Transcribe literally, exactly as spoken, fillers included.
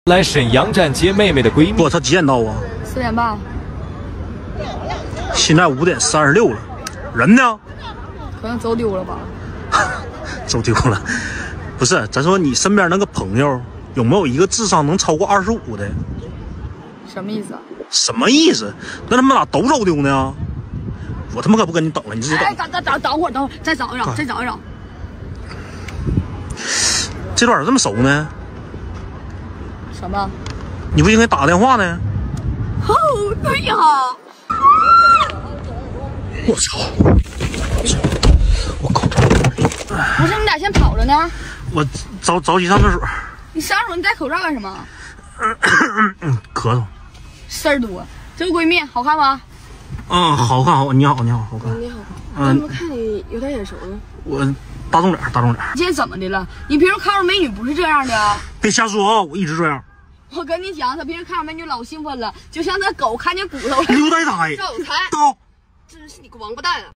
来沈阳站接妹妹的闺蜜。 不，她几点到啊？ 四点半。 现在五点三十六了，人呢？ 可能走丢了吧。 走丢了。不是，咱说你身边那个朋友有没有一个智商能超过二十五的？ 什么意思啊？ 什么意思？那他们俩都走丢呢？我他妈可不跟你等了，你自己等。 哎，等等等等会儿，等会儿，再找一找，再找一找。 这段咋这么熟呢？ 什么？ 你不应该打个电话呢？ 哦，对呀。 我操！我靠！ 不是你俩先跑了呢？ 我着着急上厕所。 你上厕所你戴口罩干什么？ 嗯，咳嗽。 事儿多。这个闺蜜好看吗？ 嗯，好看好，你好你好好看。 你好。嗯，怎么看你有点眼熟呢？ 我大众脸大众脸。 今天怎么的了？你平时看着美女不是这样的啊？ 别瞎说啊！我一直这样。 我跟你讲，他平时看着美女老兴奋了，就像那狗看见骨头了。 刘呆呆。 赵有才， 高。 真是你个王八蛋啊！